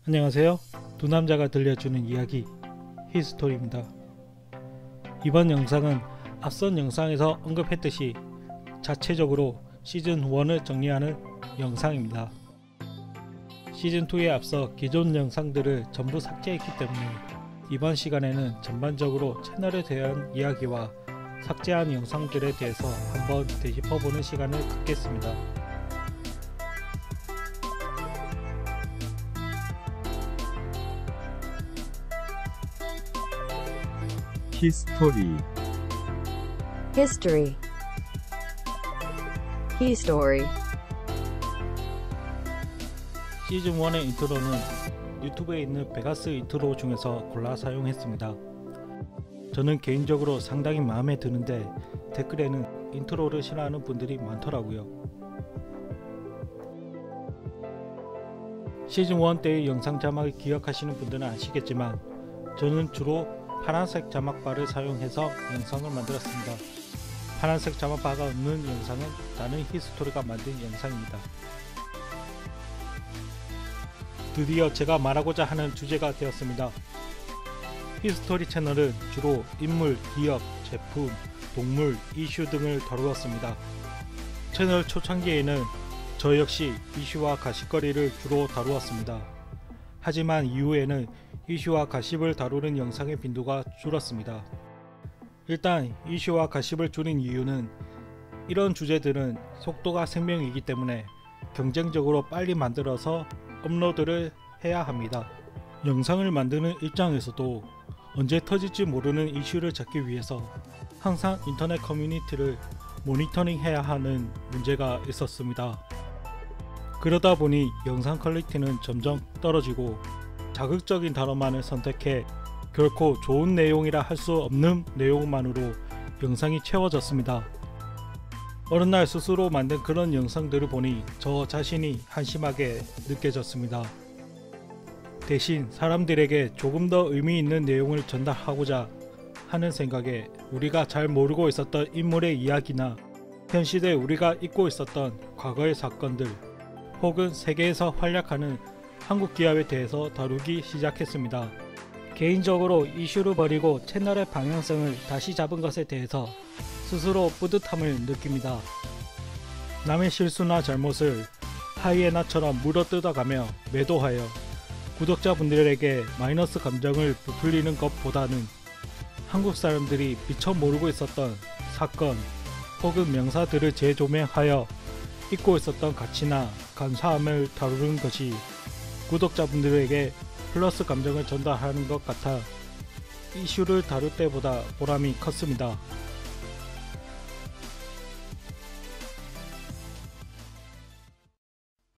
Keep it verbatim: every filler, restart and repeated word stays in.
안녕하세요. 두 남자가 들려주는 이야기 히스토리입니다. 이번 영상은 앞선 영상에서 언급했듯이 자체적으로 시즌일을 정리하는 영상입니다. 시즌이에 앞서 기존 영상들을 전부 삭제했기 때문에 이번 시간에는 전반적으로 채널에 대한 이야기와 삭제한 영상들에 대해서 한번 되짚어보는 시간을 갖겠습니다. 히스토리 History. History. 시즌일의 인트로는 유튜브에 있는 베가스 인트로 중에서 골라 사용했습니다. 저는 개인적으로 상당히 마음에 드는데 댓글에는 인트로를 싫어하는 분들이 많더라고요. 시즌일 때의 영상 자막을 기억하시는 분들은 아시겠지만 저는 주로 파란색 자막바를 사용해서 영상을 만들었습니다. 파란색 자막바가 없는 영상은 다른 히스토리가 만든 영상입니다. 드디어 제가 말하고자 하는 주제가 되었습니다. 히스토리 채널은 주로 인물, 기업, 제품, 동물, 이슈 등을 다루었습니다. 채널 초창기에는 저 역시 이슈와 가십거리를 주로 다루었습니다. 하지만 이후에는 이슈와 가십을 다루는 영상의 빈도가 줄었습니다. 일단 이슈와 가십을 줄인 이유는 이런 주제들은 속도가 생명이기 때문에 경쟁적으로 빨리 만들어서 업로드를 해야 합니다. 영상을 만드는 입장에서도 언제 터질지 모르는 이슈를 잡기 위해서 항상 인터넷 커뮤니티를 모니터링 해야 하는 문제가 있었습니다. 그러다 보니 영상 퀄리티는 점점 떨어지고 자극적인 단어만을 선택해 결코 좋은 내용이라 할 수 없는 내용만으로 영상이 채워졌습니다. 어느 날 스스로 만든 그런 영상들을 보니 저 자신이 한심하게 느껴졌습니다. 대신 사람들에게 조금 더 의미 있는 내용을 전달하고자 하는 생각에 우리가 잘 모르고 있었던 인물의 이야기나 현 시대에 우리가 잊고 있었던 과거의 사건들 혹은 세계에서 활약하는 한국 기업에 대해서 다루기 시작했습니다. 개인적으로 이슈를 버리고 채널의 방향성을 다시 잡은 것에 대해서 스스로 뿌듯함을 느낍니다. 남의 실수나 잘못을 하이에나처럼 물어뜯어가며 매도하여 구독자분들에게 마이너스 감정을 부풀리는 것보다는 한국 사람들이 미처 모르고 있었던 사건 혹은 명사들을 재조명하여 잊고 있었던 가치나 감사함을 다루는 것이 구독자분들에게 플러스 감정을 전달하는 것 같아 이슈를 다룰 때보다 보람이 컸습니다.